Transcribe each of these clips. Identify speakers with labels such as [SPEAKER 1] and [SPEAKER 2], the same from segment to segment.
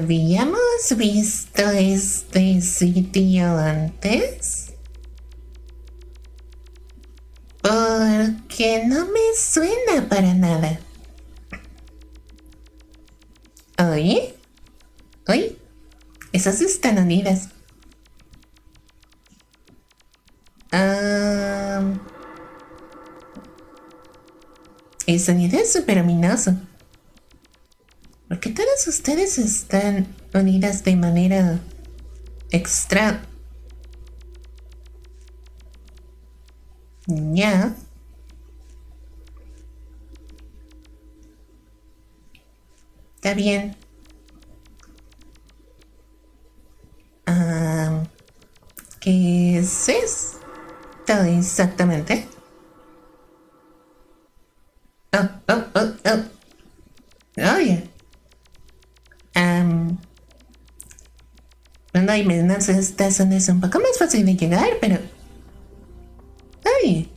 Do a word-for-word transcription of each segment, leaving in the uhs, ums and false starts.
[SPEAKER 1] ¿Habíamos visto este sitio antes? Porque no me suena para nada. ¿Oye? ¿Oye? Esas están unidas. Um, el sonido es súper ominoso. ¿Por qué todas ustedes están unidas de manera extra? Ya. Está bien. Um, ¿Qué es esto exactamente? Oh, oh, oh, oh. Oye. Um, bueno, hay menos esta zona es un poco más fácil de llegar, pero... Ay.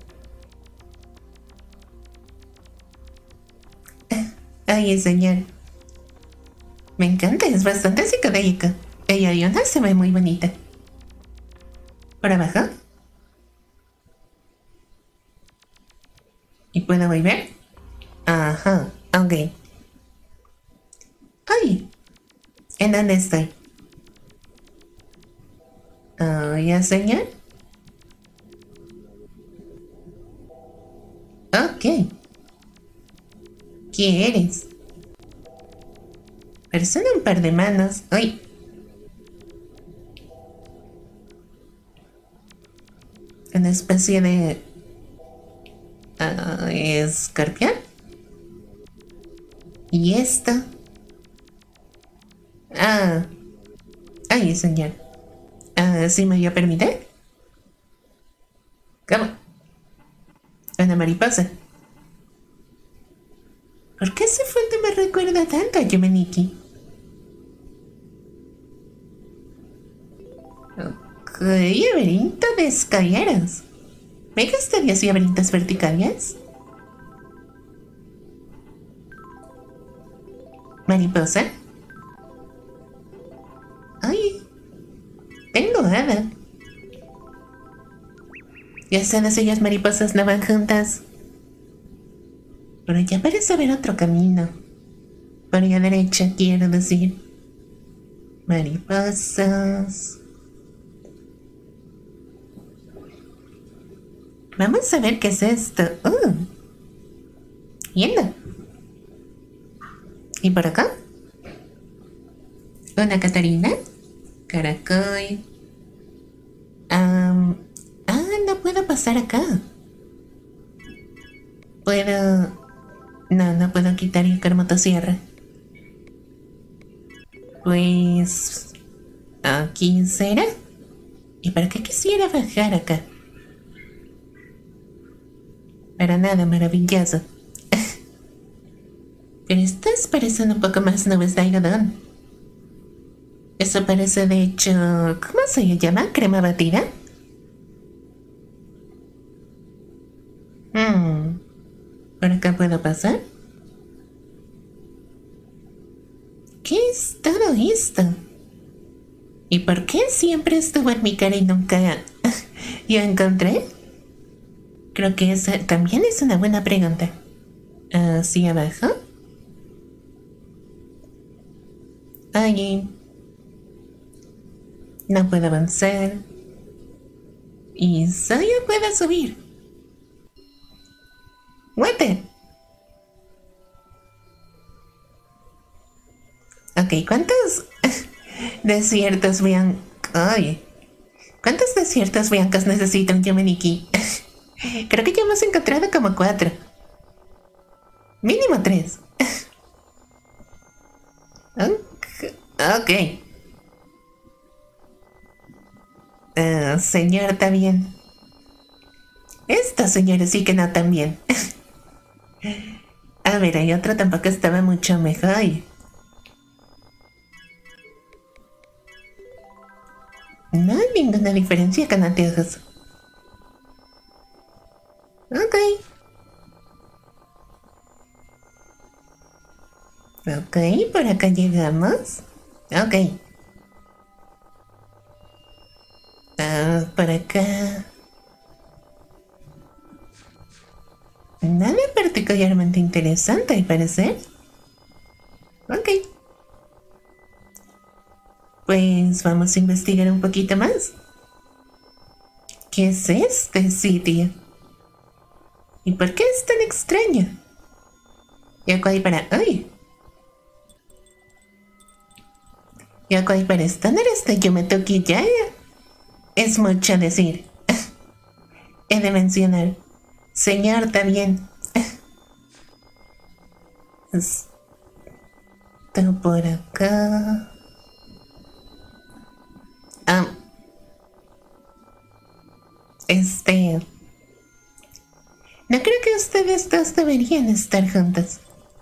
[SPEAKER 1] Ay, señor. Me encanta, es bastante psicodélico. Ella y una se ve muy bonita. ¿Por abajo? ¿Y puedo volver? Ajá, ok. ¡Ay! ¿En dónde estoy? Oh, ¿ya, señor? Ok. ¿Qué eres? Persona un par de manos. ¡Ay! Una especie de... Uh, ¿escorpión? ¿Y esto? Ah... Ay, señor. Ah, ¿sí me dio a permitir? ¿Cómo? Una mariposa. ¿Por qué ese fuente me recuerda tanto a Yumeniki? Ok, laberinto de escaleras. ¿Me gustaría así laberintos verticales? ¿Mariposa? Ay, tengo nada. Ya todas ellas mariposas no van juntas. Pero ya parece haber otro camino. Por la derecha, quiero decir. Mariposas. Vamos a ver qué es esto. Uh. Yendo. ¿Y por acá? Una Catarina. Caracol. Um, ah, no puedo pasar acá. Puedo... No, no puedo quitar el motosierra. Pues... ¿aquí será? ¿Y para qué quisiera bajar acá? Para nada maravilloso. Pero estas parecen un poco más nubes de algodón. Eso parece de hecho... ¿Cómo se llama? ¿Crema batida? Hmm... ¿Por acá puedo pasar? ¿Qué es todo esto? ¿Y por qué siempre estuvo en mi cara y nunca... yo encontré? Creo que esa también es una buena pregunta. ¿Hacia abajo? Allí. No puedo avanzar. Y solo puedo subir. ¡Muete! Ok, ¿cuántos desiertos blan... Ay, ¿cuántos desiertos blancos necesita un Yumeniki? Creo que ya hemos encontrado como cuatro. Mínimo tres. Ok. Uh, señor, está bien. Esta señora sí que no tan bien. A ver, hay otro tampoco estaba mucho mejor. No hay ninguna diferencia con anteojos. Ok. Ok, por acá llegamos. Ok. Ah, por acá. Nada particularmente interesante, al parecer. Ok. Pues vamos a investigar un poquito más. ¿Qué es este sitio? ¿Y por qué es tan extraño? Yoko hay para... ¡Ay! Yoko hay para estándares de Yumetoki ya. Es mucho decir. He de mencionar. Señor, también. Está por acá. Ah. Este... No creo que ustedes dos deberían estar juntos.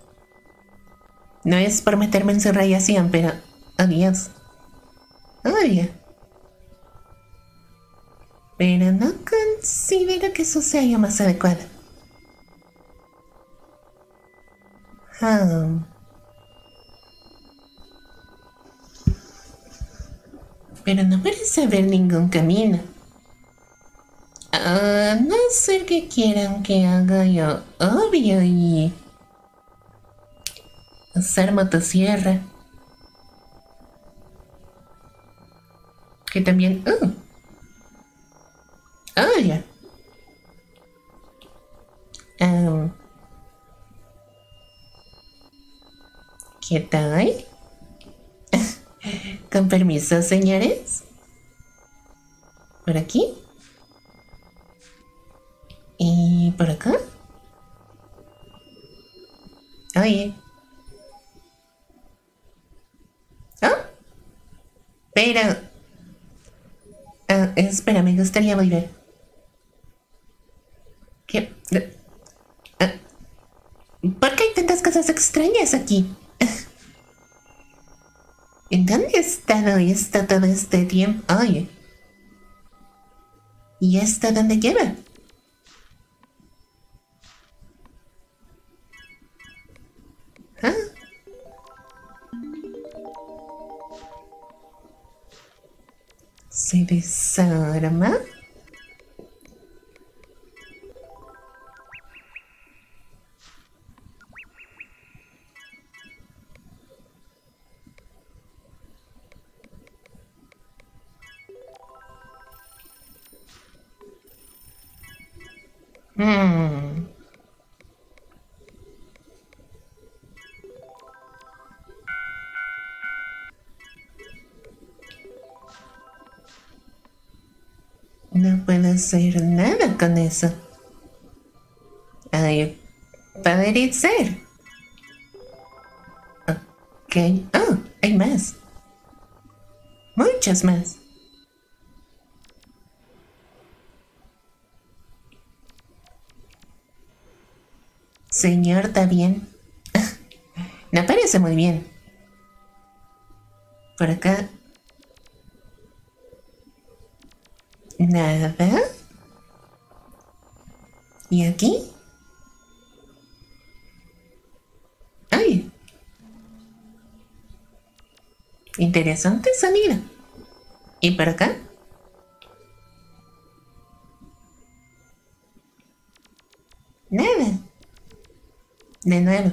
[SPEAKER 1] No es por meterme en su radiación, pero... Adiós. Oye. Pero no considero que eso sea lo más adecuado. Ah. Pero no parece haber ningún camino. A no ser que quieran que haga yo obvio y... usar motosierra. Que también... Uh. Oh, ya. Um, ¿Qué tal? Con permiso, señores. Por aquí. Y por acá. Oye. Oh. Pero... Uh, espera, me gustaría volver. ¿Qué? Uh, ¿Por qué hay tantas cosas extrañas aquí? ¿En dónde he estado esto todo este tiempo? Oye. ¿Y esto dónde lleva? ¿Ah? ¿Se desarma? Hmm. No puedo hacer nada con eso. Ay, podría ser. Ok. Oh, hay más. Muchas más. Señor, ¿está bien? Me parece muy bien. Por acá. Nada. ¿Y aquí? ¡Ay! Interesante sonido. ¿Y por acá? Nada. De nuevo.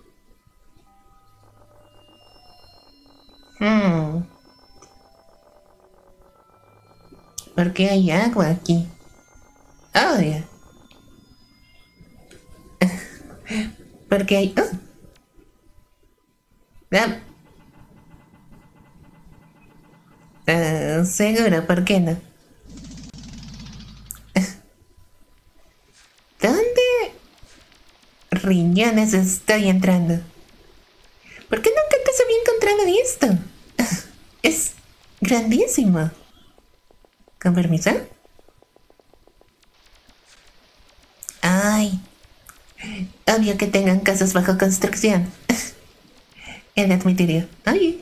[SPEAKER 1] Hmm. ¿Por qué hay agua aquí? Oh, ya. ¿Por qué hay... Oh. Ah. Uh, seguro, ¿por qué no? ¿Dónde riñones estoy entrando? ¿Por qué nunca te había encontrado esto? Es grandísimo. ¿Con permiso? Ay, obvio que tengan casas bajo construcción. He de admitirlo. Ay.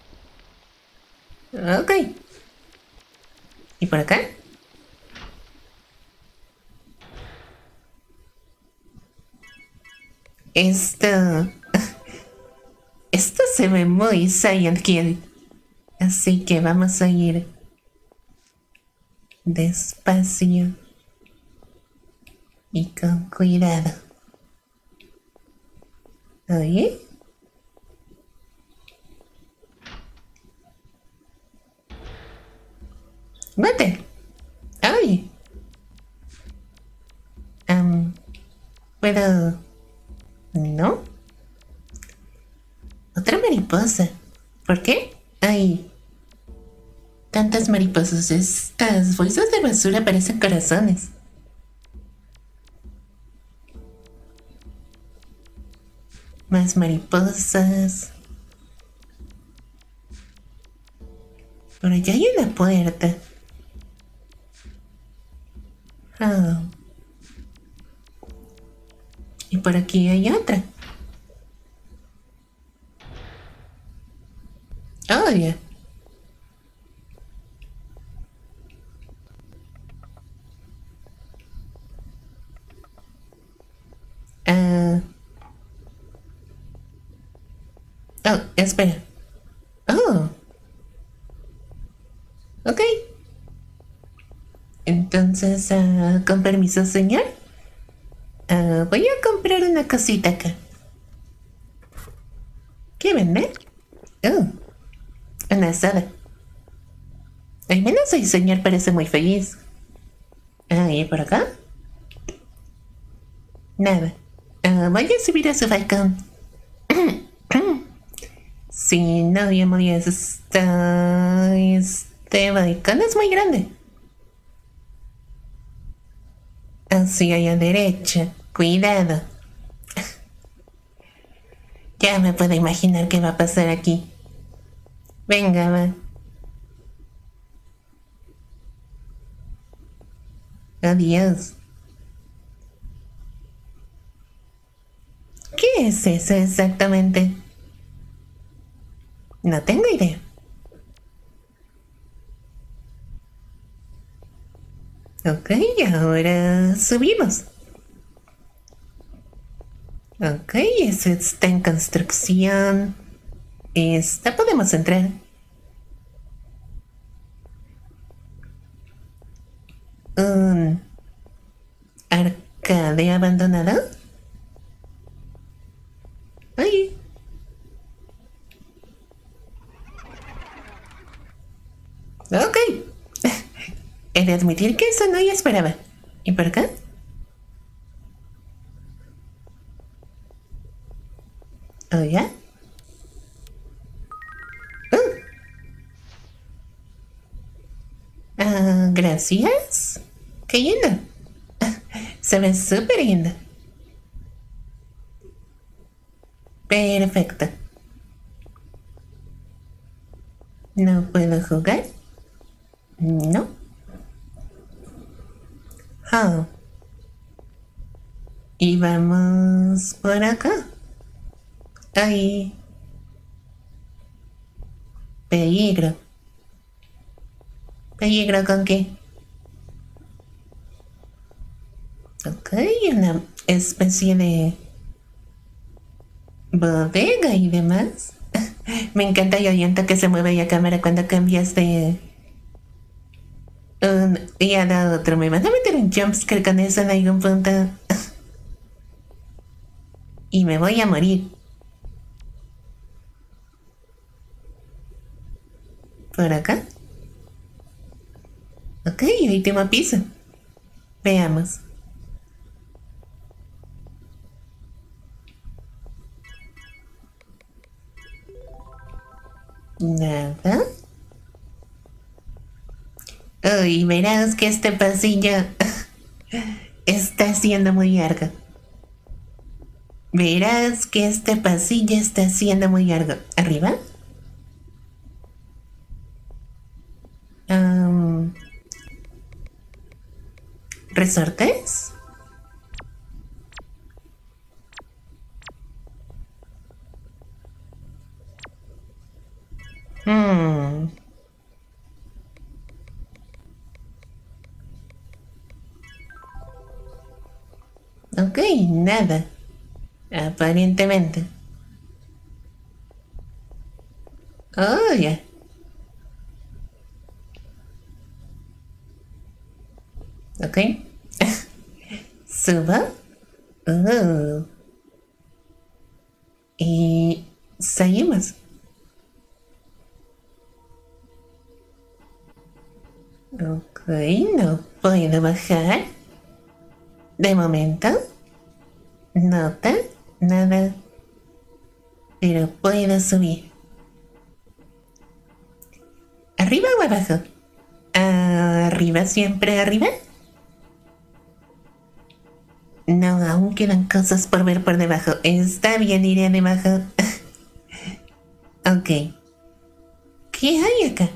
[SPEAKER 1] Ok. ¿Y por acá? Esto... Esto se ve muy Silent Hill. Así que vamos a ir despacio y con cuidado. ¿Oye? ¡Mate! ¡Ay! Um, ¿Puedo...? ¿No? Otra mariposa. ¿Por qué? Ay... Tantas mariposas. Estas bolsas de basura parecen corazones. Más mariposas. Por allá hay una puerta. Oh. Y por aquí hay otra. Oh, ya. Yeah. Uh. Oh, espera. Oh. Ok. Entonces, uh, con permiso, señor. Uh, voy a comprar una cosita acá. ¿Qué vende? Oh, una asada. Al menos el señor parece muy feliz. Ah, ¿y por acá? Nada. Uh, voy a subir a su balcón. Si no me está... Este balcón es muy grande. Así a la derecha. Cuidado. Ya me puedo imaginar qué va a pasar aquí. Venga, va. Adiós. ¿Qué es eso exactamente? No tengo idea. Ok, ahora subimos. Ok, eso está en construcción. Esta podemos entrar. Un arcade abandonado. Ay. Ok. He de admitir que eso no ya esperaba. ¿Y por acá? ¿Oh, ya? Uh. Ah, gracias. Qué lindo. Se ve súper lindo. Perfecto. ¿No puedo jugar? No. Oh. Y vamos por acá. Ay. Peligro. ¿Peligro con qué? Ok, una especie de bodega y demás. Me encanta el aliento que se mueve la cámara cuando cambias de un día a otro. Me van a meter un jumpscare con eso en algún punto. Y me voy a morir. ¿Por acá? Ok, último piso. Veamos. Nada. Uy, verás que este pasillo está siendo muy largo. Verás que este pasillo está siendo muy largo. ¿Arriba? Um, ¿Resortes? Hmm. Ok, nada. Aparentemente. Oh, ya. Ok. Subo. Uh. Y seguimos. Ok, no puedo bajar. De momento. Nota, nada. Pero puedo subir. ¿Arriba o abajo? ¿Arriba siempre arriba? No, aún quedan cosas por ver por debajo. Está bien, iré debajo. Ok. ¿Qué hay acá?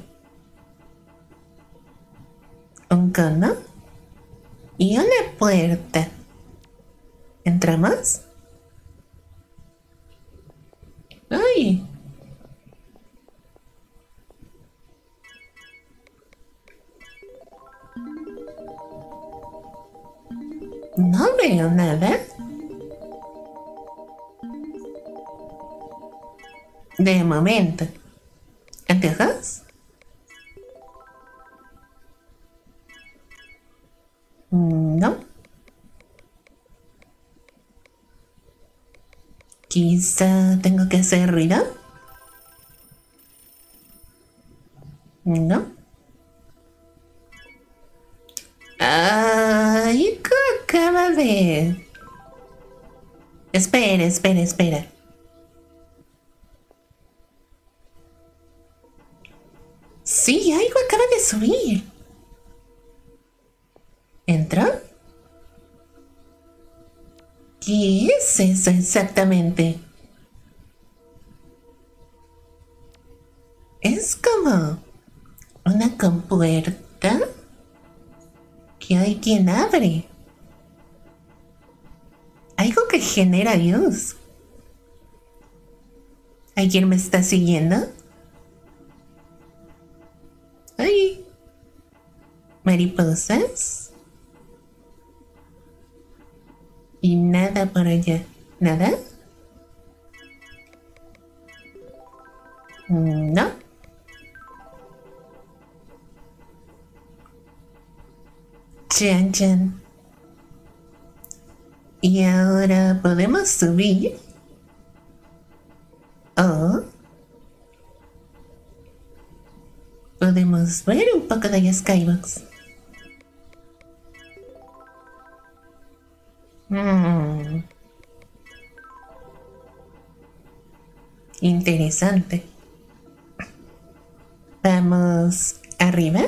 [SPEAKER 1] Un cono y una puerta. ¿Entramos? ¡Ay! No veo nada. De momento. ¿Anteojos? No. Quizá tengo que hacer ruido. No. Ay, ¿qué acaba de...? Espera, espera, espera. Sí, algo acaba de subir. ¿Entró? ¿Qué es eso exactamente? Es como una compuerta que hay quien abre. Algo que genera luz. ¿Alguien me está siguiendo? ¡Ay! Mariposas. Y nada por allá. ¿Nada? No. Chan, chan. Y ahora podemos subir. O podemos ver un poco de Skybox. Mm. Interesante. Vamos arriba.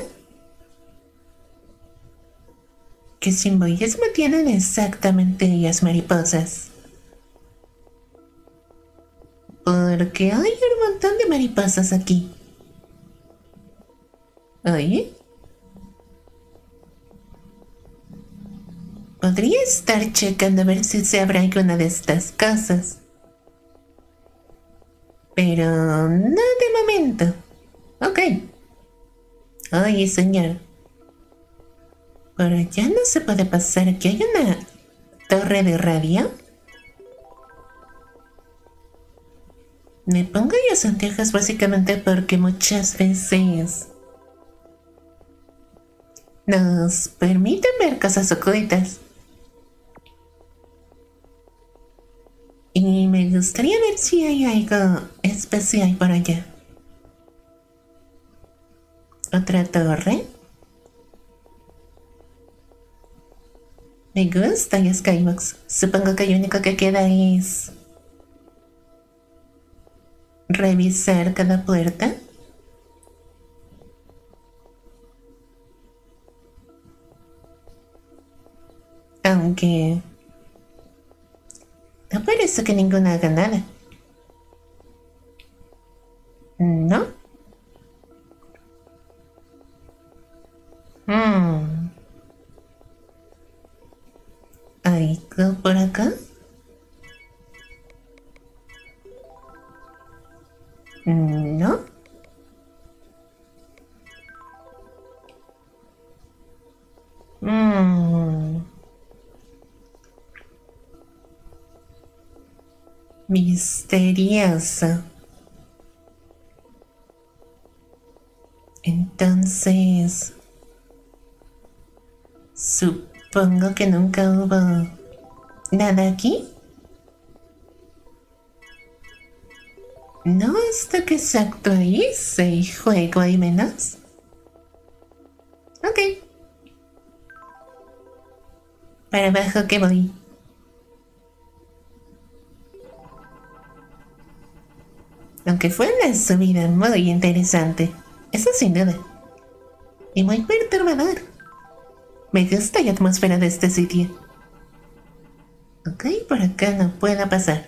[SPEAKER 1] ¿Qué simbolismo tienen exactamente las mariposas? Porque hay un montón de mariposas aquí. Oye. Podría estar checando a ver si se abre alguna de estas casas. Pero no de momento. Ok. Oye, señor. Por allá no se puede pasar. Aquí hay una torre de radio. Me pongo los anteojos básicamente porque muchas veces nos permiten ver cosas ocultas. Y me gustaría ver si hay algo especial por allá. Otra torre. Me gusta el Skybox. Supongo que lo único que queda es revisar cada puerta. Aunque no parece que ninguna haga nada. ¿No? Hmm. ¿Algo por acá? ¿No? Hmm. Misterioso. Entonces, Supongo que nunca hubo nada aquí. No hasta que se actualice y juego hay menos. Ok. Para abajo que voy. Aunque fue una subida muy interesante. Eso sin duda. Y muy perturbador. Me gusta la atmósfera de este sitio. Ok, por acá no puedo pasar.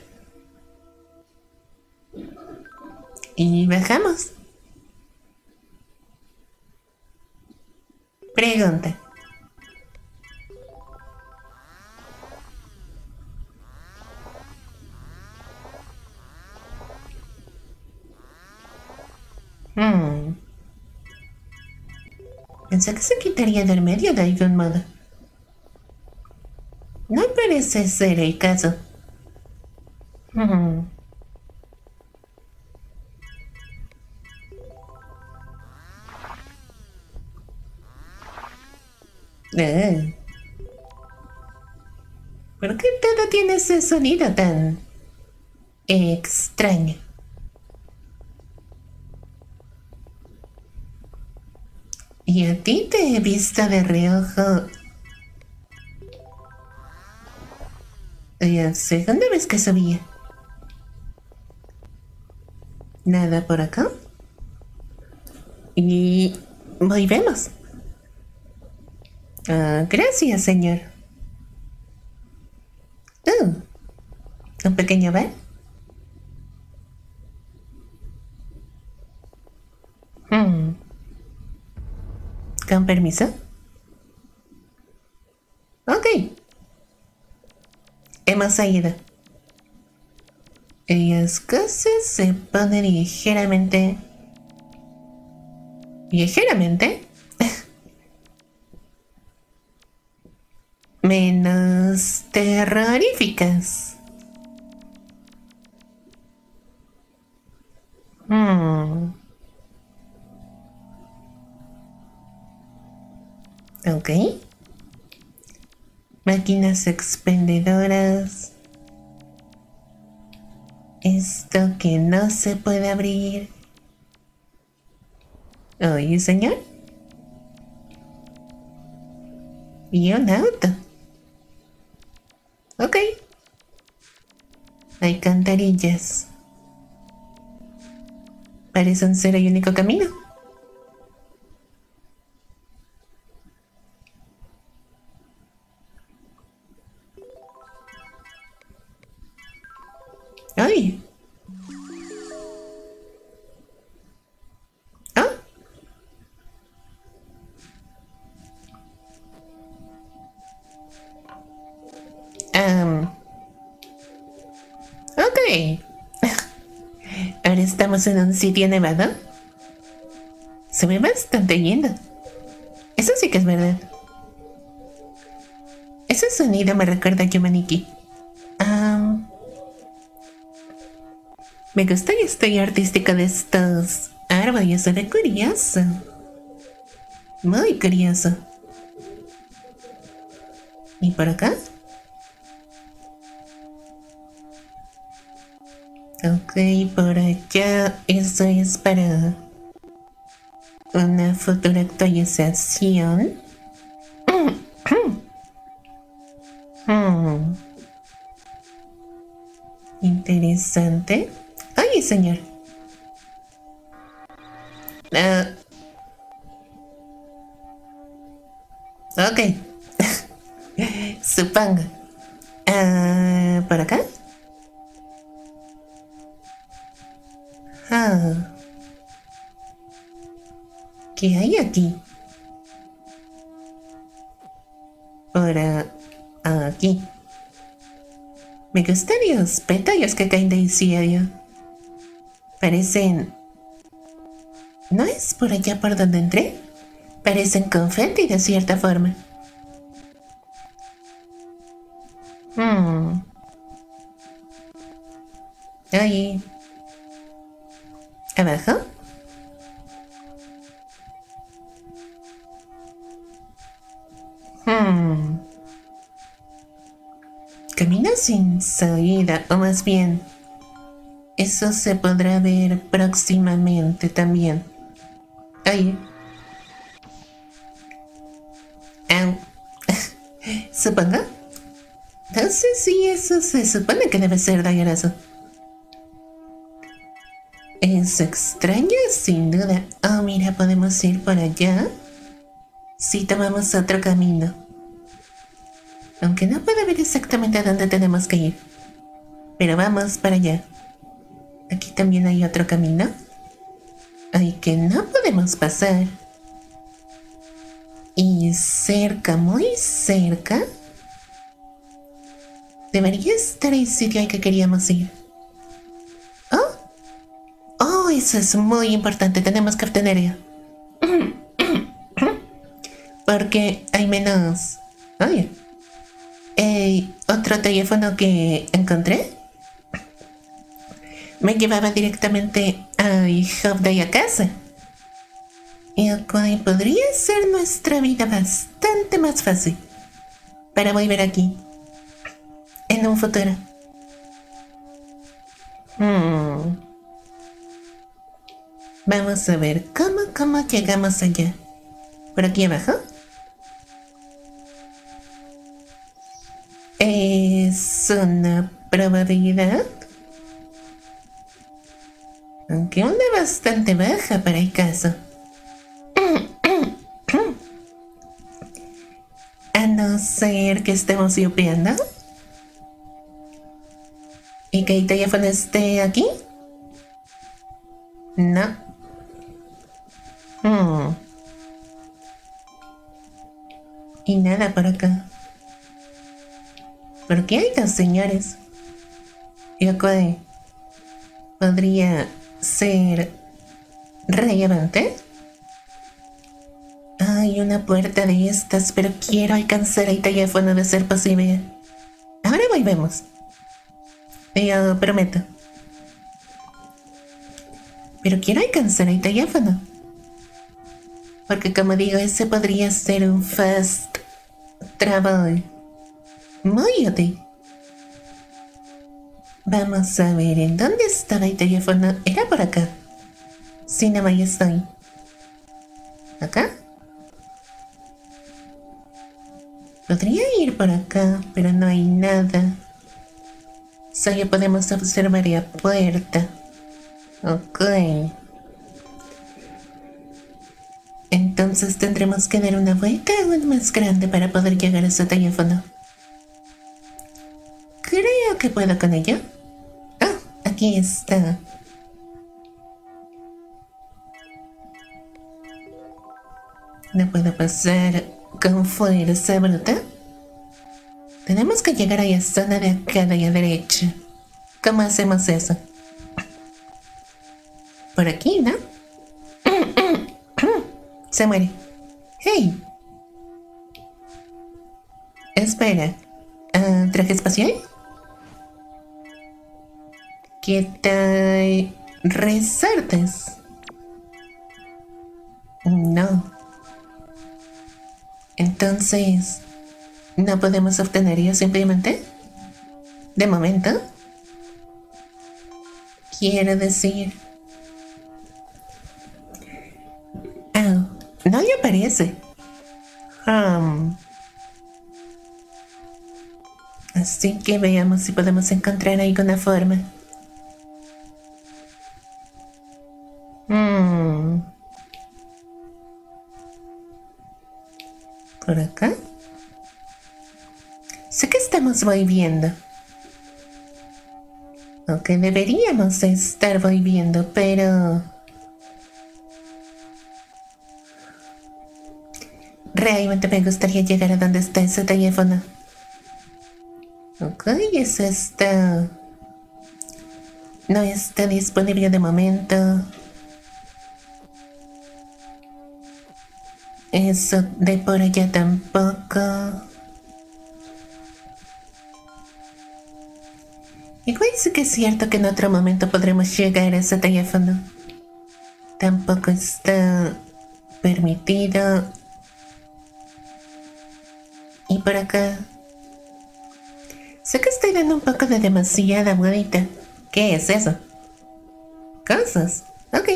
[SPEAKER 1] Y bajamos. Pregunta. Hmm. Pensé que se quitaría del medio de algún modo. No parece ser el caso. Hmm. Eh. ¿Por qué todo tiene ese sonido tan extraño? Y a ti te he visto de reojo. La segunda vez que subía. Nada por acá. Y volvemos. Ah, gracias, señor. Uh, un pequeño bar. Hmm. ¿Con permiso? Ok. Hemos ido. Las cosas se ponen ligeramente... Ligeramente. Menos terroríficas. Hmm. Ok. Máquinas expendedoras. Esto que no se puede abrir. Oye, señor. Y un auto. Ok. Alcantarillas. Parecen ser el único camino. ¡Ay! ¿Ah? Um. Ok. Ahora estamos en un sitio nevado. Se ve bastante lindo. Eso sí que es verdad. Ese sonido me recuerda a Yumaniki. Um, me gusta el estilo artístico de estos árboles. Se ve curioso. Muy curioso. ¿Y por acá? Ok, por allá. Eso es para una futura actualización. Hmm. Interesante. Oye, señor. Uh, ok. Supongo. Uh, ¿Por acá? Ah. ¿Qué hay aquí? Por uh, aquí. Me gustan los pétalos que caen del cielo. Parecen... ¿No es por allá por donde entré? Parecen confeti de cierta forma. Hmm. Ahí. ¿Abajo? Hmm. Camina sin salida, o más bien, eso se podrá ver próximamente también. Ay. Au. Supongo. No sé si eso se supone que debe ser doloroso. Es extraño, sin duda. Oh, mira, podemos ir por allá si tomamos otro camino. Aunque no puedo ver exactamente a dónde tenemos que ir. Pero vamos para allá. Aquí también hay otro camino. Ay, que no podemos pasar. Y cerca, muy cerca, debería estar el sitio al que queríamos ir. Oh, oh, eso es muy importante. Tenemos que obtenerlo. Porque hay menos. Oye, eh, otro teléfono que encontré me llevaba directamente al hub de la casa. Y el cual podría ser nuestra vida bastante más fácil para volver aquí en un futuro. Hmm. Vamos a ver cómo, cómo llegamos allá. ¿Por aquí abajo? Es una probabilidad, aunque una bastante baja para el caso. A no ser que estemos yupeando y que el teléfono esté aquí. No. Hmm. Y nada por acá. ¿Por qué hay dos señores? Lo cual podría ser relevante. Hay una puerta de estas, pero quiero alcanzar el teléfono de ser posible. Ahora volvemos. Lo prometo. Pero quiero alcanzar el teléfono. Porque como digo, ese podría ser un fast travel muy útil. Vamos a ver, ¿en dónde estaba el teléfono? Era por acá. Sí, no, ahí estoy. ¿Acá? Podría ir por acá, pero no hay nada. Solo podemos observar la puerta. Ok. Entonces tendremos que dar una vuelta aún más grande para poder llegar a ese teléfono. Creo que puedo con ello. Ah, aquí está. No puedo pasar con fuerza bruta. Tenemos que llegar a la zona de acá de la derecha. ¿Cómo hacemos eso? Por aquí, ¿no? Se muere. ¡Hey! Espera. Uh, ¿Traje espacial? ¿Qué tal resortes? No. Entonces, ¿no podemos obtenerlo simplemente? De momento. Quiero decir... Oh, no le parece. Um, así que veamos si podemos encontrar alguna forma. Hmm. ¿Por acá? Sé que estamos volviendo. Aunque deberíamos estar volviendo, pero... realmente me gustaría llegar a donde está ese teléfono. Ok, eso está... no está disponible de momento. Eso de por allá tampoco. Igual sí que es cierto que en otro momento podremos llegar a ese teléfono. Tampoco está permitido. Y por acá. Sé que estoy dando un poco de demasiada vuelta. ¿Qué es eso? Cosas. Ok.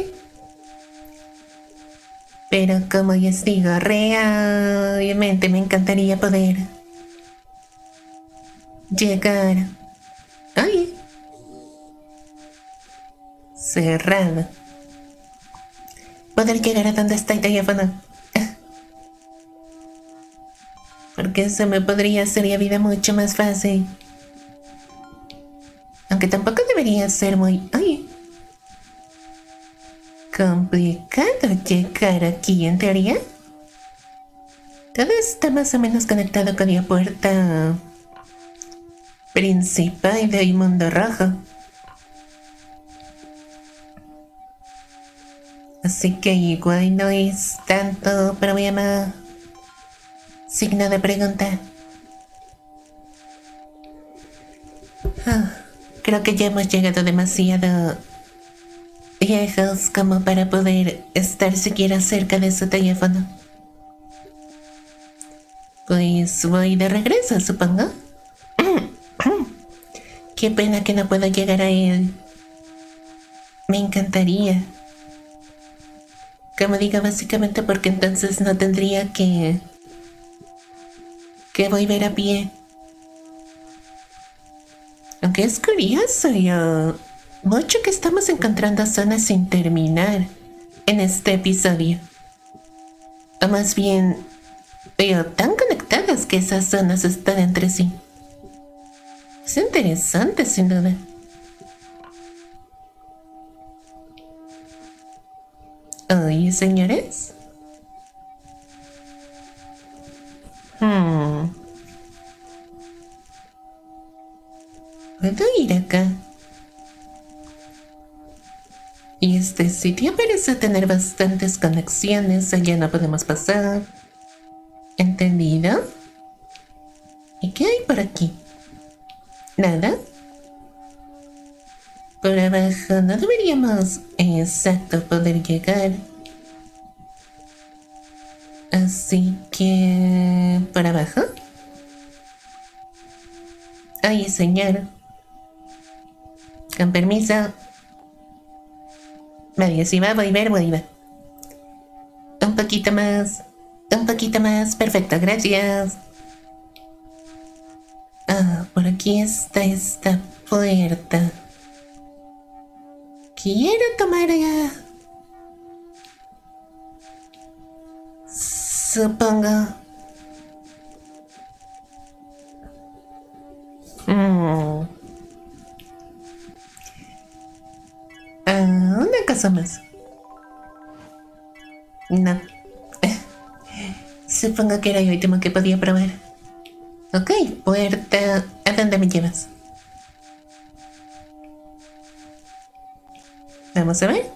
[SPEAKER 1] Pero como les digo, realmente me encantaría poder llegar. Ay. Cerrado. Poder llegar a donde está el teléfono. Porque eso me podría hacer la vida mucho más fácil. Aunque tampoco debería ser muy... Ay. Complicado llegar aquí, en teoría. Todo está más o menos conectado con la puerta principal del mundo rojo. Así que igual no es tanto problema. Signo de pregunta. Ah, creo que ya hemos llegado demasiado lejos como para poder estar siquiera cerca de su teléfono. Pues voy de regreso, supongo. Qué pena que no puedo llegar a él. Me encantaría. Como digo, básicamente porque entonces no tendría que... que volver a pie. Aunque es curioso, yo... mucho que estamos encontrando zonas sin terminar en este episodio. O más bien, veo tan conectadas que esas zonas están entre sí. Es interesante, sin duda. Oye, señores. Hmm. ¿Puedo ir acá? Y este sitio parece tener bastantes conexiones. Allá no podemos pasar. ¿Entendido? ¿Y qué hay por aquí? ¿Nada? Por abajo no deberíamos, exacto, poder llegar. Así que... ¿por abajo? Ay, señor. Con permiso. Vale, si va a volver, vuelva. Un poquito más. Un poquito más. Perfecto, gracias. Ah, por aquí está esta puerta. Quiero tomar ya. Supongo. Mm. Ah, una cosa más. No. Supongo que era el último que podía probar. Ok, puerta. ¿A dónde me llevas? Vamos a ver.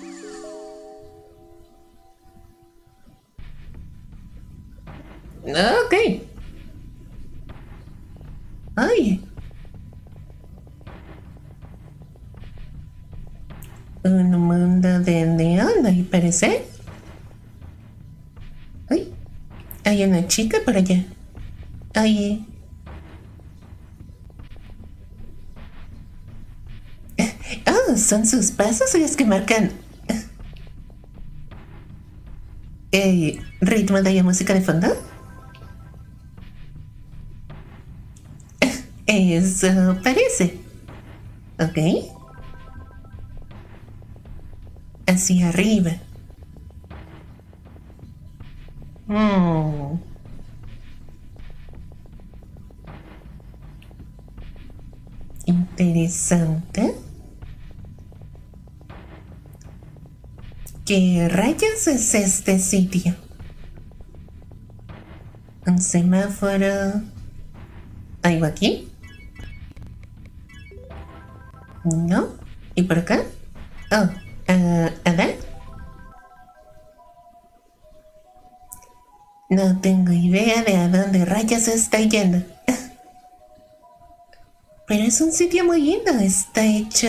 [SPEAKER 1] Ok. Oye. Un mundo de neón, al parecer. Uy. Hay una chica por allá. Oye. Oh, son sus pasos los que marcan el ritmo de la música de fondo. Eso parece. Ok. Hacia arriba. Mm. Interesante. ¿Qué rayos es este sitio? Un semáforo. ¿Algo aquí? ¿No? ¿Y por acá? Oh, uh, ¿Ada? No tengo idea de a dónde rayos está yendo. Pero es un sitio muy lindo. Está hecho...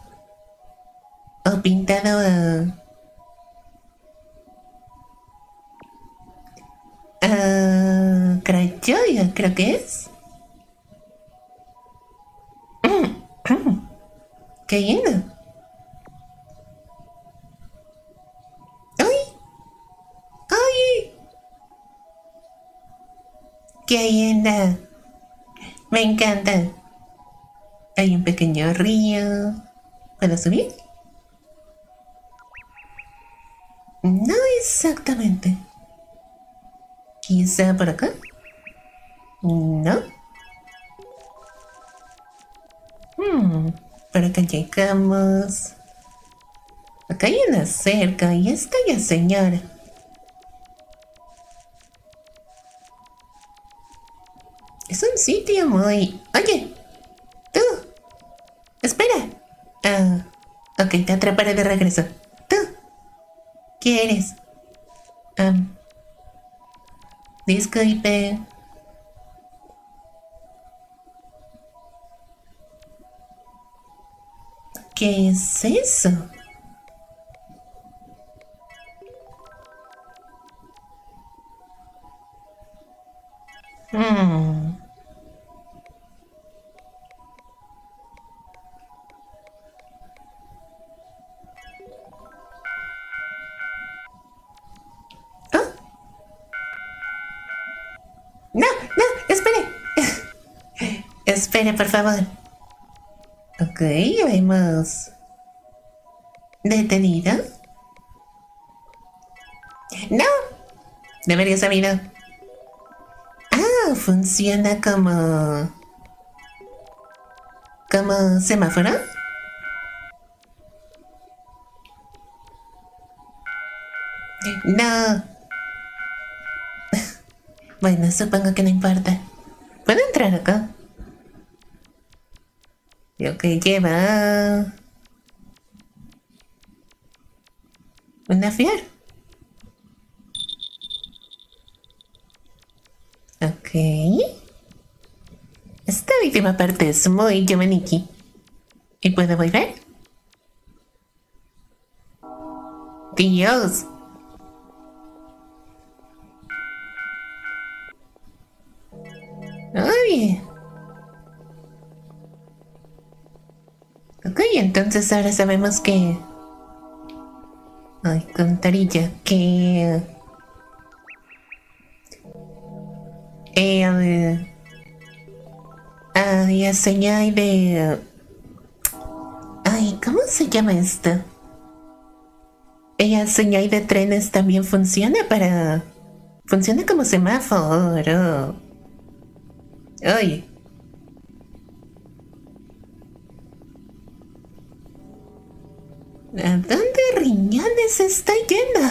[SPEAKER 1] o pintado a... a Crayoya, creo que es. ¡Qué lindo! ¡Ay! ¡Ay! ¡Qué linda! Me encanta. Hay un pequeño río. ¿Puedo subir? No exactamente. ¿Quizá por acá? No. Hmm, por acá llegamos. Acá hay una cerca y está ya señora. Es un sitio muy... Oye, tú. Espera. Ah, ok, te atraparé de regreso. Tú. ¿Qué eres? Um, disculpe. ¿Qué es eso? Hmm. Oh. No, no, espere. Espere, por favor. Ok, hemos detenido. No, debería sabido. Ah, funciona como... como semáforo. No. Bueno, supongo que no importa. ¿Puedo entrar acá? Lo que lleva... una flor. Ok. Esta última parte es muy Yomaniki. ¿Y puedo volver? Dios. Ay. Ok, entonces ahora sabemos que... Ay, contarilla, que... El... Ay, la señal de... Ay, ¿cómo se llama esto? La señal de trenes también funciona para... Funciona como semáforo. Ay. ¿A dónde riñones está yendo?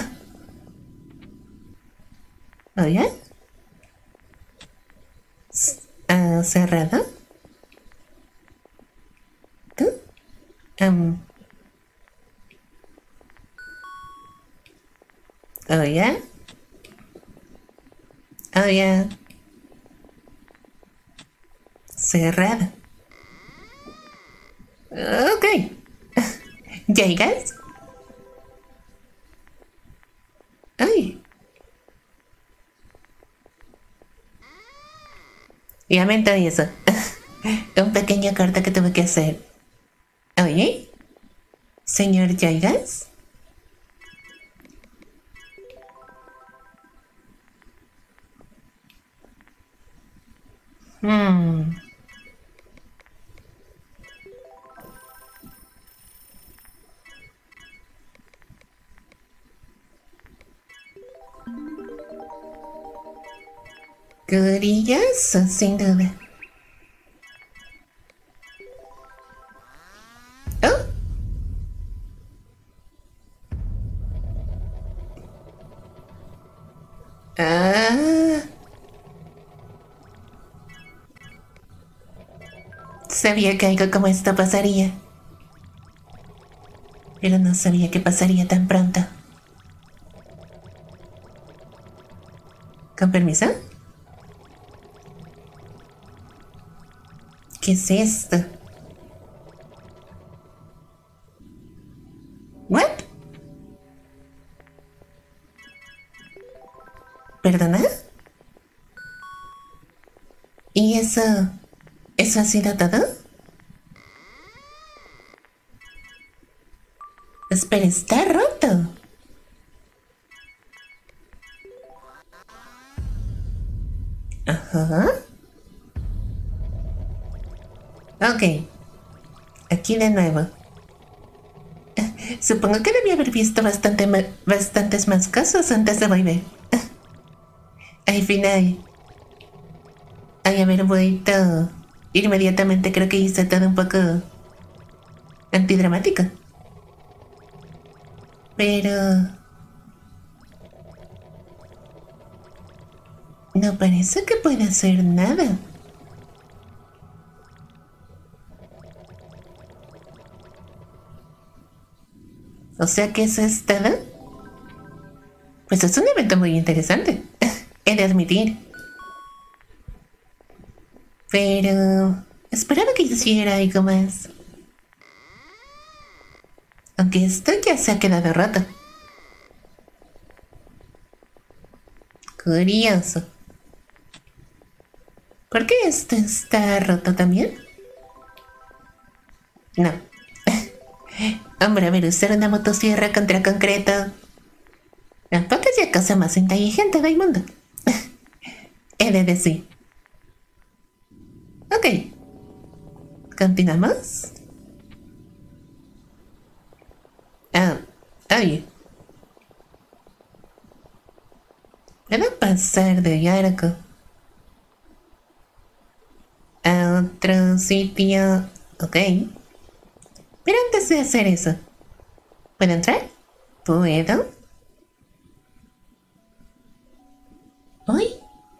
[SPEAKER 1] ¿Oye? ¿Ah, cerrado? ¿Tú? Um. ¿Oye? Oye. Cerrado. Ok. ¿Llegas? Ay. Lamento eso. Un pequeño corte que tuve que hacer. Oye, señor Jaigas. Hmm. Curioso, sin duda. Oh. Ah. Sabía que algo como esto pasaría. Pero no sabía que pasaría tan pronto. ¿Con permiso? ¿Qué es esto? ¿What? ¿Perdona? ¿Y eso... eso ha sido todo? Espera, está roto. Ajá. Ok. Aquí de nuevo. Supongo que debí haber visto bastante ma bastantes más casos antes de volver. Al final, al haber vuelto inmediatamente, creo que hice todo un poco antidramático. Pero no parece que pueda hacer nada. O sea que eso es todo. Pues es un evento muy interesante, he de admitir. Pero esperaba que hiciera algo más. Aunque esto ya se ha quedado roto. Curioso. ¿Por qué esto está roto también? No. Hombre, a ver, usar una motosierra contra concreto. Tampoco es la cosa más inteligente del mundo. He de decir. Ok. ¿Continuamos? Ah, oye. ¿Puedo pasar de arco a otro sitio? Ok. Pero antes de hacer eso, ¿puedo entrar? ¿Puedo? ¿Uy?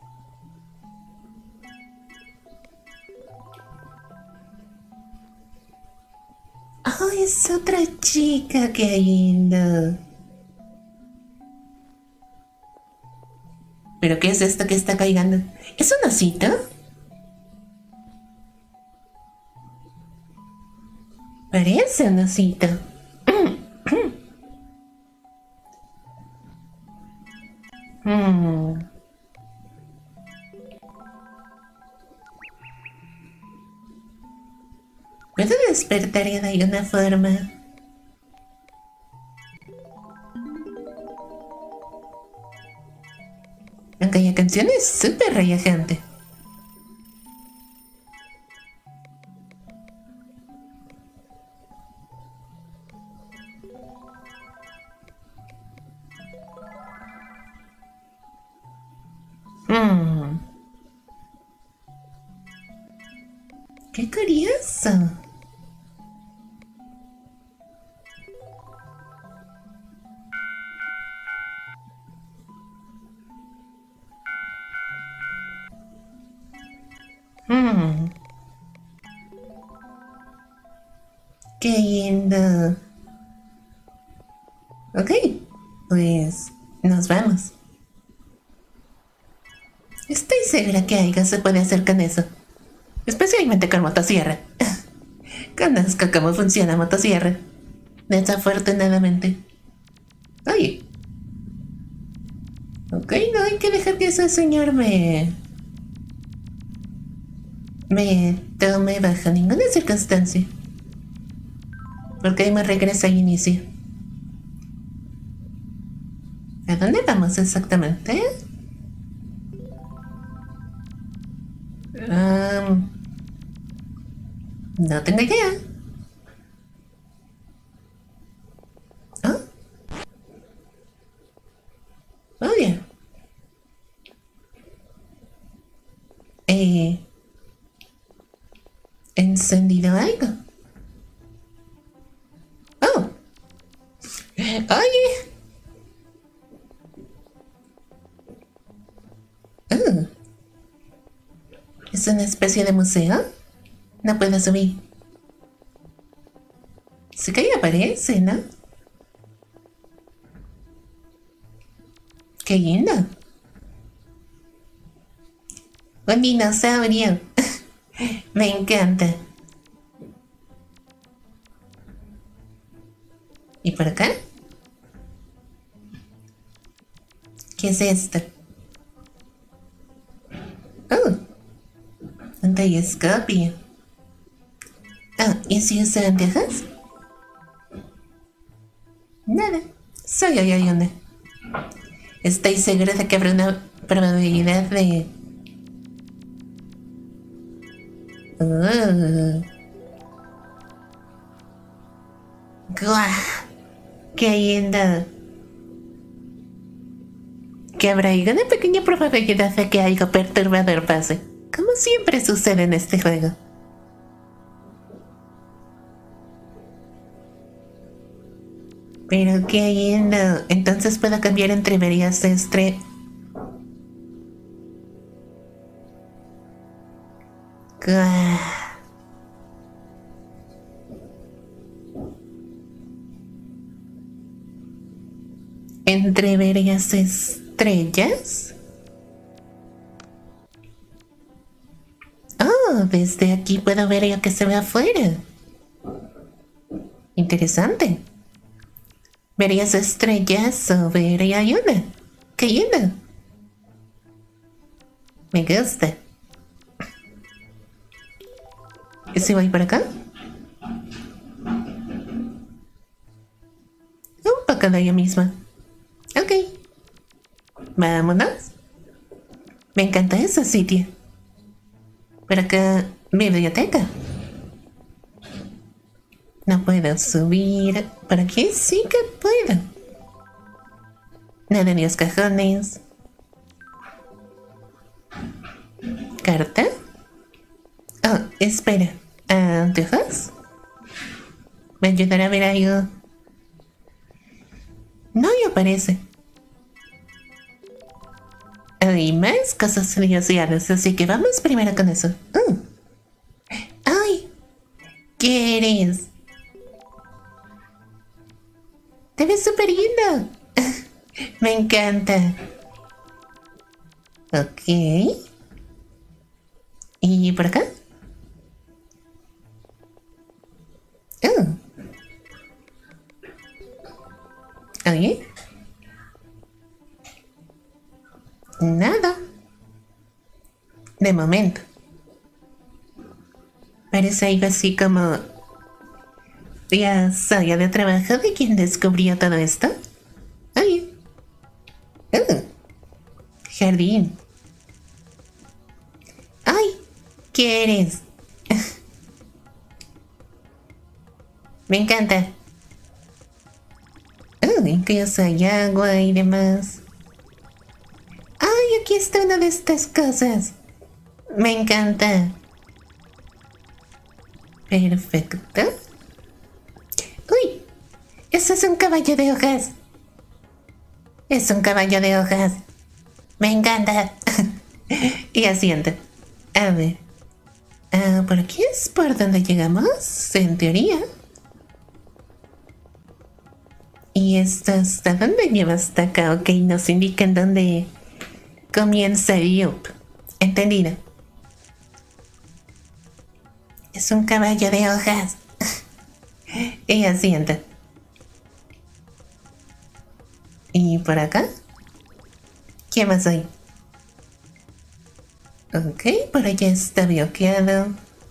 [SPEAKER 1] Oh, es otra chica, qué lindo. ¿Pero qué es esto que está cayendo? ¿Es un osito? Parece un osito. Hmm. ¿Puedo despertar de alguna forma? Aunque la canción es súper relajante. Hmm. ¡Qué curioso! Hmm. ¡Qué lindo! Ok, pues nos vamos. Estoy segura que algo se puede hacer con eso. Especialmente con motosierra. Conozco cómo funciona motosierra. Desafortunadamente. Oye. Ok, no hay que dejar que ese señor me... me tome bajo ninguna circunstancia. Porque ahí me regresa al inicio. ¿A dónde vamos exactamente? Um, no tengo idea. ¿Oh? Oh, bien. Eh... ¿Encendido algo? Oh. Oye. Oh. ¿Es una especie de museo? No puedo subir. Sí que ahí aparece, ¿no? ¡Qué lindo! Un dinosaurio. Me encanta. ¿Y por acá? ¿Qué es esto? Oh. Telescopio. Ah, ¿y si usa anteojos? Nada, solo hay una. Estoy segura de que habrá una probabilidad de... Uh. ¡Guau! ¡Qué lindo! Que habrá una pequeña probabilidad de que algo perturbador pase, como siempre sucede en este juego. Pero qué lindo. Entonces puedo cambiar entre varias estre... ¡Guau! Entre varias estrellas. Oh, desde aquí puedo ver lo que se ve afuera. Interesante. Varias estrellas o ver y hay una. ¡Qué lindo! Me gusta. ¿Y si voy por acá? Un poco de ella misma. Ok. Vámonos. Me encanta ese sitio. Por acá, biblioteca. No puedo subir. ¿Por aquí? Sí que puedo. Nada en los cajones. ¿Carta? Oh, espera. ¿Anteojos? ¿Me ayudará a ver algo? No me aparece. Hay más cosas curiosidades, así que vamos primero con eso. Uh. ¡Ay! ¿Qué eres? Te ves súper lindo. Me encanta. Ok. ¿Y por acá? Oh. Oye. Nada. De momento. Parece algo así como... ¿Ya sabía de trabajo de quien descubrió todo esto? Oye. Oh. Jardín. ¡Ay! ¿Qué eres? Me encanta. Oh, incluso hay agua y demás. ¡Ay! Aquí está una de estas cosas. Me encanta. Perfecto. ¡Uy! Eso es un caballo de hojas. Es un caballo de hojas. Me encanta. Y asiento. A ver. Uh, ¿Por aquí es por donde llegamos? En teoría. ¿Y esto hasta dónde lleva hasta acá? Ok, nos indican dónde comienza el loop. Entendido. Es un caballo de hojas. Y asiento. ¿Y por acá? ¿Qué más hay? Ok, por allá está bloqueado.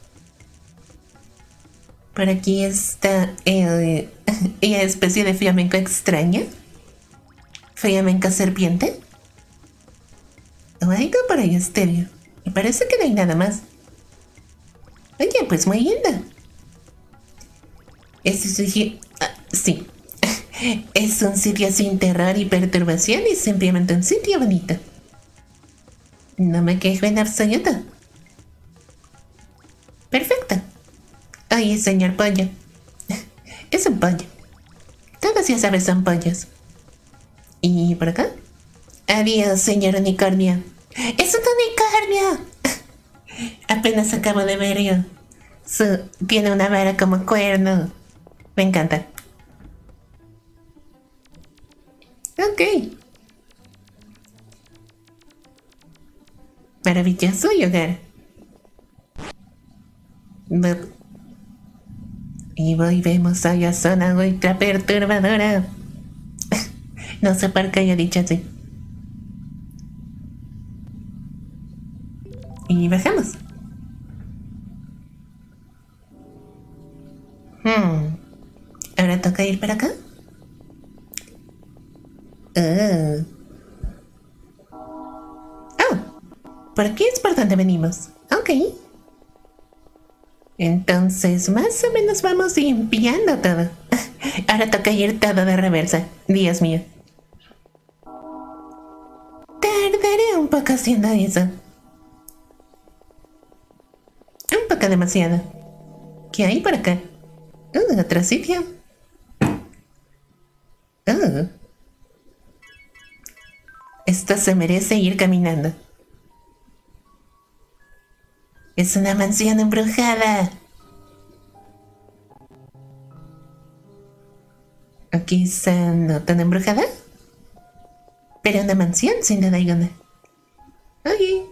[SPEAKER 1] Por aquí está el, la especie de flamenco extraña. Flamenco serpiente. O algo por ahí estéreo. Y parece que no hay nada más. Oye, pues muy linda. Es un sitio... Ah, sí. Es un sitio sin terror y perturbación y simplemente un sitio bonito. No me quejo en absoluto. Perfecto. Oye, señor pollo. Es un pollo. Todos ya sabes son pollos. ¿Y por acá? Adiós, señor unicornio. ¡Es un unicornio! Apenas acabo de verlo. Su, tiene una vara como cuerno. Me encanta. Ok. Maravilloso hogar. Y volvemos a la zona ultra perturbadora. No sé por qué haya dicho así. Y bajamos. toca ir para acá. Uh. Oh, por aquí es por donde venimos. Ok. Entonces, más o menos vamos limpiando todo. Ahora toca ir todo de reversa. Dios mío. Tardaré un poco haciendo eso. Un poco demasiado. ¿Qué hay por acá? Uh, otro sitio. Uh. Esto se merece ir caminando. Es una mansión embrujada. ¿O quizá no tan embrujada? Pero una mansión sin duda alguna. Oye.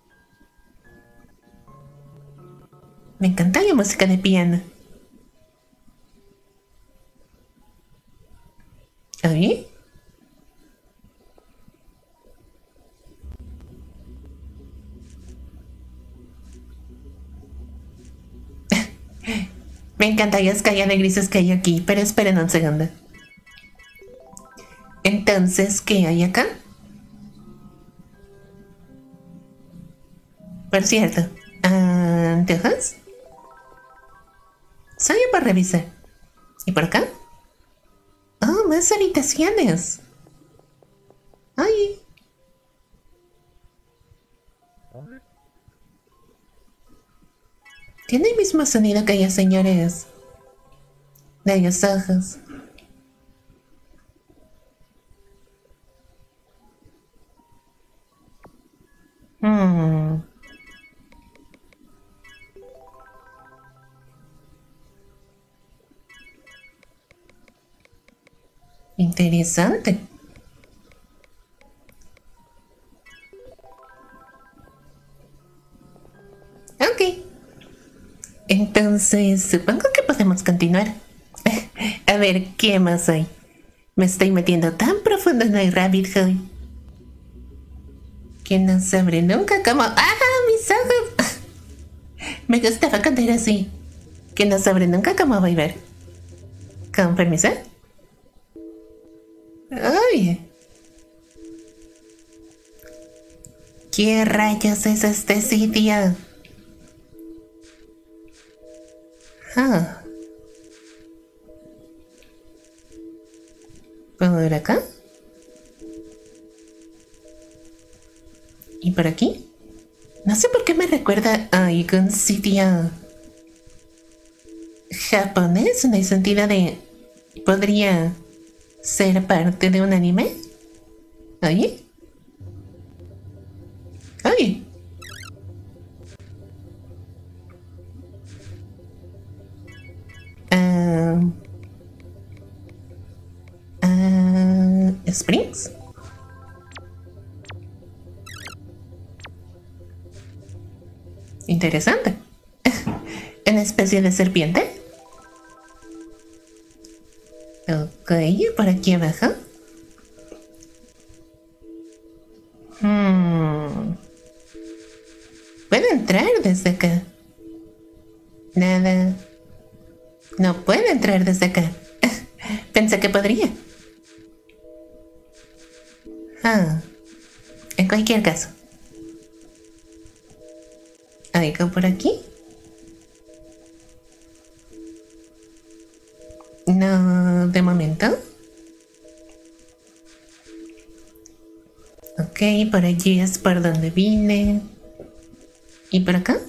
[SPEAKER 1] Me encanta la música de piano. Oye. Me encanta la escala de grises que hay aquí, pero esperen un segundo. Entonces, ¿qué hay acá? Por cierto, ¿anteojos? Solo para revisar. ¿Y por acá? Oh, más habitaciones. Ay. Tiene el mismo sonido que los señores de los ojos. Hmm. Interesante. Ok. Entonces, supongo que podemos continuar. A ver, ¿qué más hay? Me estoy metiendo tan profundo en el rabbit hole que no sabré nunca cómo... ¡Ah, mis ojos! Me gustaba cuando era así. Que no sabré nunca cómo volver. ¿Con permiso? ¡Ay! ¿Qué rayos es este sitio? Ah. ¿Por acá? ¿Y por aquí? No sé por qué me recuerda a algún sitio japonés en el sentido de... ¿Podría ser parte de un anime? ¿Oye? ¿Oye? Uh, uh, ¿Springs? Interesante. ¿Una especie de serpiente? Ok, por aquí abajo. Hmm. ¿Puedo entrar desde acá? Nada. No puedo entrar desde acá. Pensé que podría. Ah. En cualquier caso. ¿Algo por aquí? No, de momento. Ok, por allí es por donde vine. ¿Y por acá?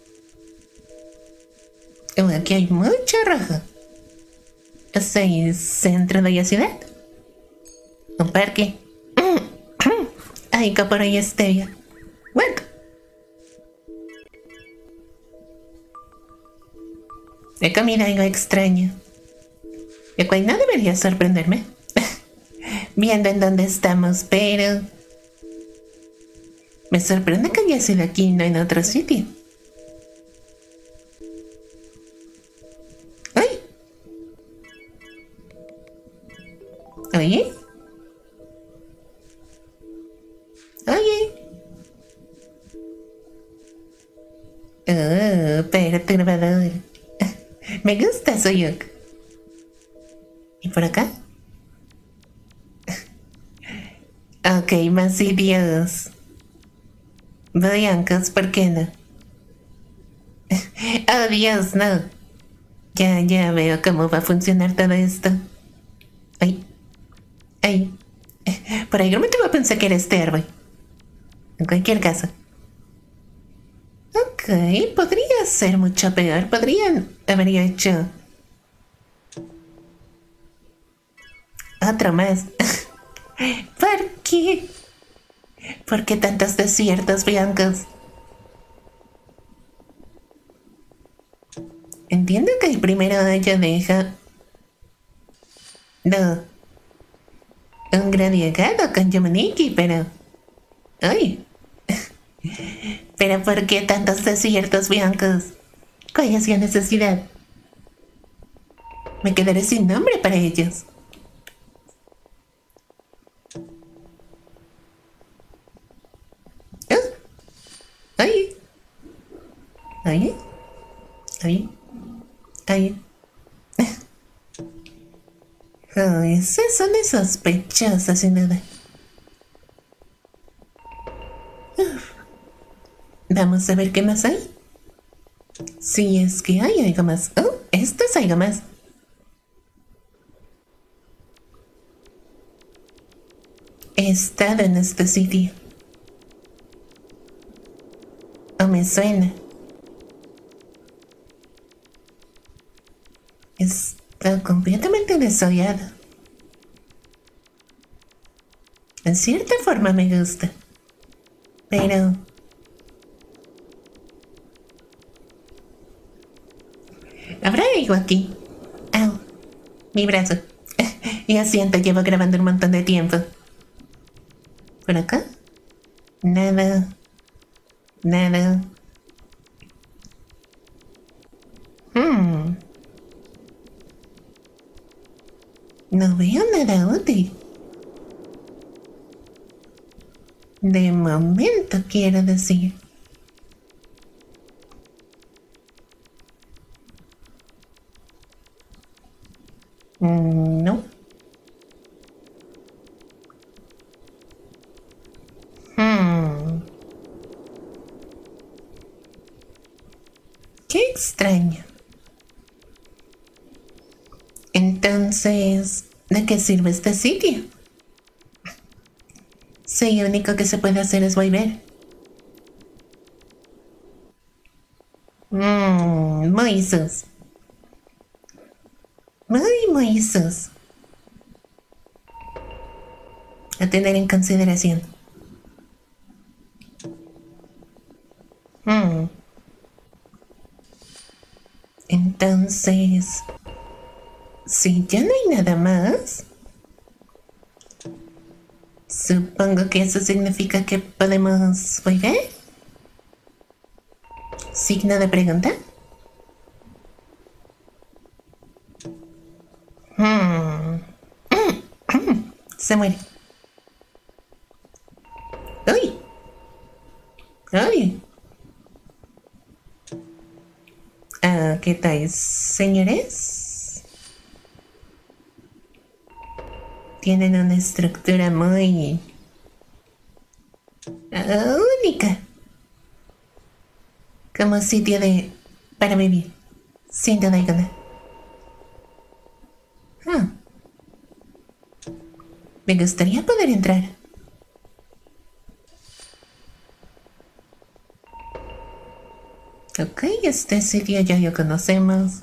[SPEAKER 1] Oh, aquí hay mucha roja. ¿Es el centro de la ciudad? ¿Un parque? Algo por ahí stevia. What? He comido algo extraño, lo cual no debería sorprenderme, viendo en dónde estamos, pero me sorprende que haya sido aquí y no en otro sitio. ¡Ay! ¿Oye? ¿Oye? Oh, perturbador. Me gusta Soyuk. ¿Y por acá? Ok, más ideas. Blancos, ¿por qué no? Oh, Dios, no. Ya, ya veo cómo va a funcionar todo esto. Ay, ay. Por ahí no me va a pensar que era este árbol. En cualquier caso. Ok, podría ser mucho peor. Podrían haber hecho otro más. ¿Por qué? ¿Por qué tantos desiertos blancos? Entiendo que el primero haya deja... No. Un gran llegado con Yamaniki, pero... ¡Ay! ¿Pero por qué tantos desiertos blancos? ¿Cuál es la necesidad? Me quedaré sin nombre para ellos. Oh. ¡Ay! ¡Ay! ¡Ay! ¡Ay! Oh, esas son de sospechosas sin duda. Uf. Vamos a ver qué más hay. Si es que hay algo más. Oh, esto es algo más. He estado en este sitio. O me suena. Está completamente desollado. En cierta forma me gusta. Pero... ¿habrá algo aquí? Au, mi brazo. Ya siento, llevo grabando un montón de tiempo. ¿Por acá? Nada. Nada. Hmm. No veo nada útil. De momento, quiero decir. No. Hmm. Qué extraño. Entonces, ¿de qué sirve este sitio? Si lo único que se puede hacer es volver. Mmm, muy sus. Muy, muy sus. A tener en consideración. Hmm. Entonces, si ya no hay nada más, supongo que eso significa que podemos volver. ¿Signo de pregunta? Hmm. Se muere. ¡Uy! ¡Uy! Ah, ¿qué tal, señores? Tienen una estructura muy... Uh, única. Como sitio de... para vivir. Sin duda alguna. Ah. Me gustaría poder entrar. Ok, este sitio ya lo conocemos.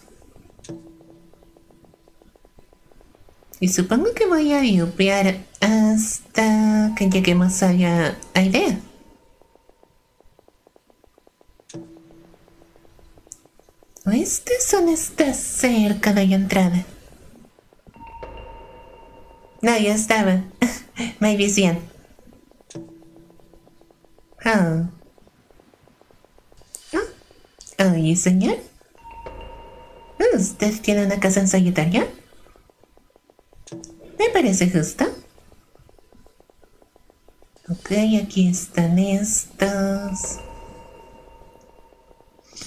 [SPEAKER 1] Y supongo que voy a limpiar hasta que lleguemos a la idea. ¿O esta zona está cerca de la entrada? No, ya estaba. My visión. Oh. Oh, oye, señor. ¿Usted tiene una casa en solitario? Me parece justo. Ok, aquí están estos.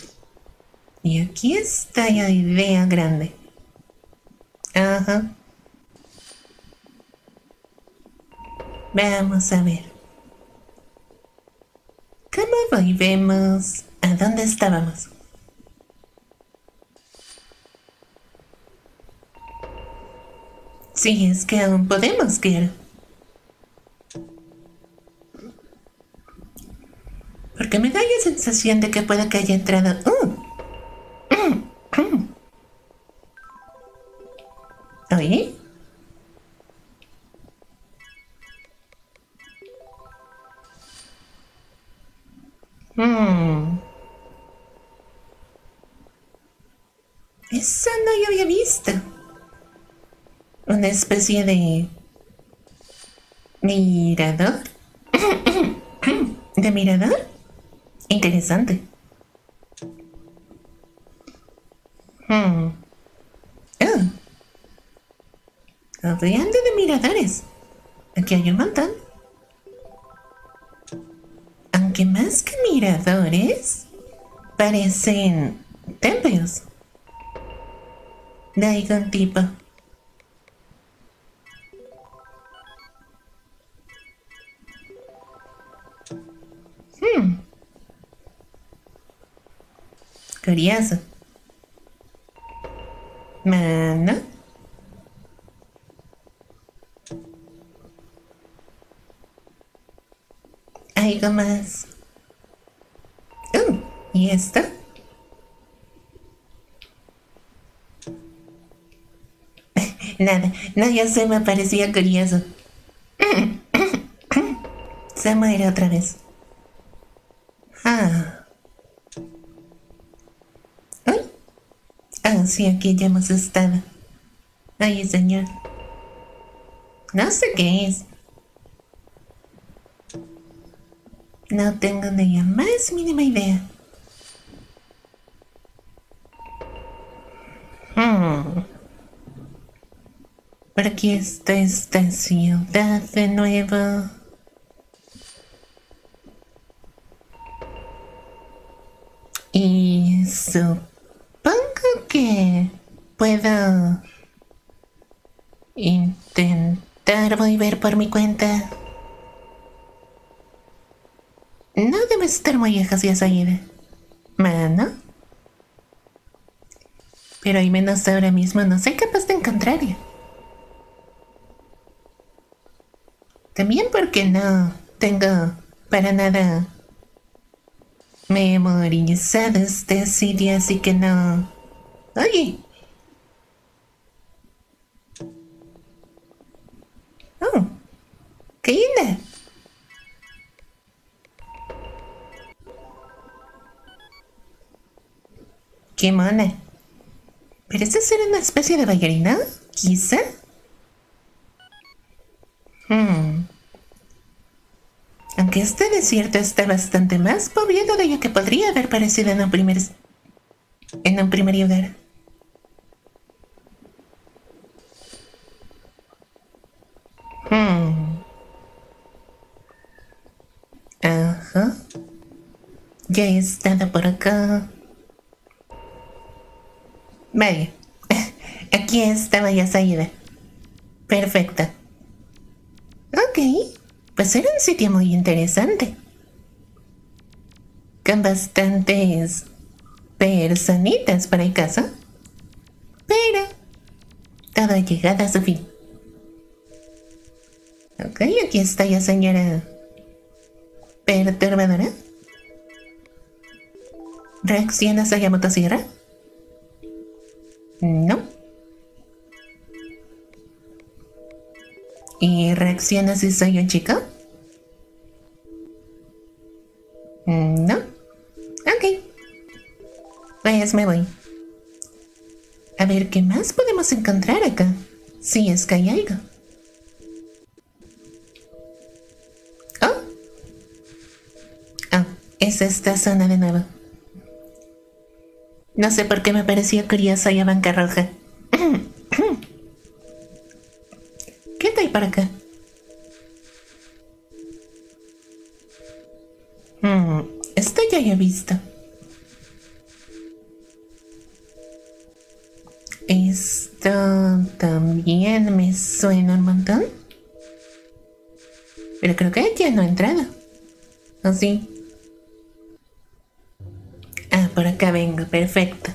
[SPEAKER 1] Y aquí está la idea grande. Ajá. Vamos a ver. ¿Cómo volvemos? ¿A dónde estábamos? Sí, es que aún podemos, quiero. Porque me da la sensación de que pueda que haya entrado... Uh. ¿Oye? Hmm. Eso no lo había visto. Una especie de... mirador. ¿De mirador? Interesante. Hmm. Oh. Hablando de miradores. Aquí hay un montón. Aunque más que miradores, parecen templos de algún tipo. Hmm. Curioso. Mano. Algo más. Uh, ¿y esto? Nada, no, ya se me parecía curioso. Se muere otra vez. Ah. ¿Ay? Ah, sí, aquí ya hemos estado. Ay, señor. No sé qué es. No tengo ni la más mínima idea. Hmm. Por aquí está esta ciudad de nuevo. Y supongo que puedo intentar volver por mi cuenta. No debe estar muy lejos de esa ida. Mano. Pero al menos ahora mismo no soy capaz de encontrarla. También porque no tengo para nada memorizado este sitio, así que no... Oye. Oh. ¡Qué linda! ¡Qué mona! ¿Parece ser una especie de bailarina? ¿Quizá? Hmm. Aunque este desierto está bastante más poblado de lo que podría haber parecido en un primer... en un primer lugar. Hmm. Ajá. Ya he estado por acá. Vale. Aquí estaba ya salida. Perfecto. Ok. Pues era un sitio muy interesante. Con bastantes personitas para el caso. Pero todo ha llegado a su fin. Ok, aquí está ya señora perturbadora. ¿Reaccionas a la motosierra? No. ¿Y reaccionas si soy un chico? No. Ok. Pues me voy. A ver qué más podemos encontrar acá. Si es que hay algo. Oh. Oh, es esta zona de nuevo. No sé por qué me pareció curiosa la banca roja. ¿Qué hay por acá? Hmm, esto ya lo he visto. Esto también me suena un montón. Pero creo que ya no ha entrado. ¿O sí? Ah, por acá vengo, perfecto.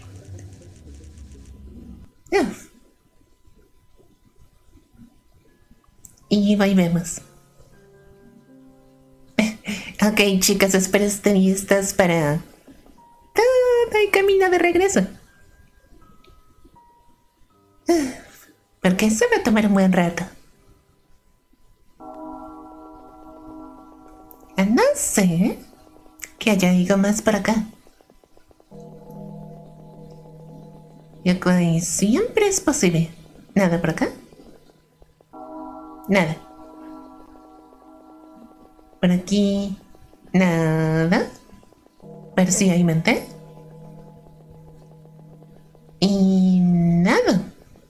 [SPEAKER 1] Uf. Y volvemos. Ok, chicas, espero estén listas para todo el camino de regreso. Porque eso va a tomar un buen rato. Ah, no sé que haya algo más por acá. Y acá siempre es posible. ¿Nada por acá? Nada. Por aquí. Nada. Pero sí hay mente. Y nada.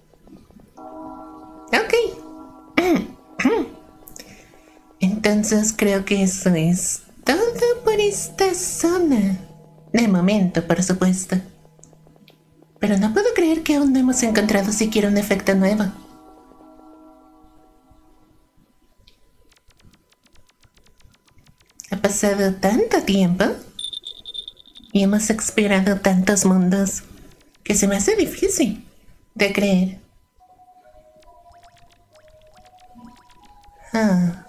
[SPEAKER 1] Ok. Entonces creo que eso es todo por esta zona. De momento, por supuesto. Pero no puedo creer que aún no hemos encontrado siquiera un efecto nuevo. Ha pasado tanto tiempo y hemos explorado tantos mundos que se me hace difícil de creer. Ah.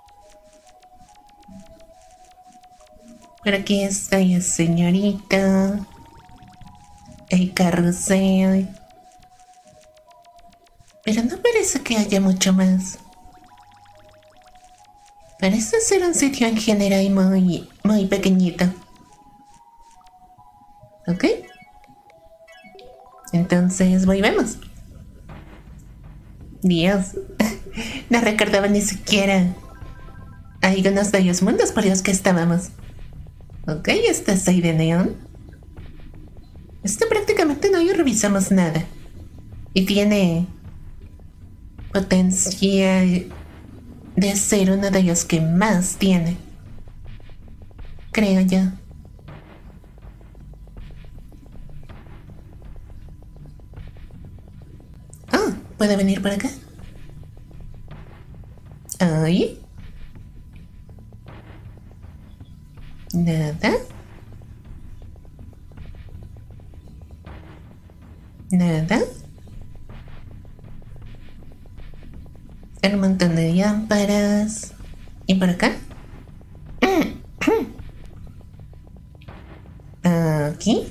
[SPEAKER 1] Por aquí está la señorita. El carrusel. Pero no parece que haya mucho más. Parece ser un sitio en general muy, muy pequeñito. ¿Ok? Entonces volvemos. Dios. No recordaba ni siquiera algunos de los mundos por los que estábamos. Ok, este es ahí de neón. Este prácticamente no revisamos nada. Y tiene potencial de ser uno de los que más tiene. Creo yo. Oh, ¿puede venir por acá? Ay. Nada. Nada. Un montón de lámparas. ¿Y por acá? Aquí.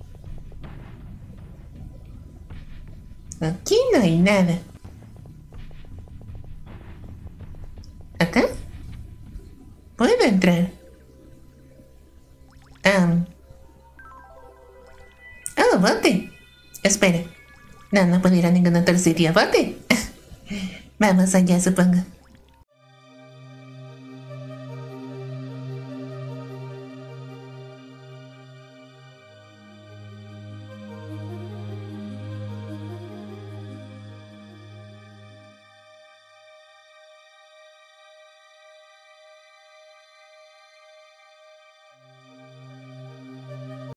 [SPEAKER 1] Aquí no hay nada. ¿Acá? ¿Puedo entrar? Um. Oh, bote. Espera. No, no puedo ir a ningún otro sitio. ¡Bote! Vamos allá, supongo.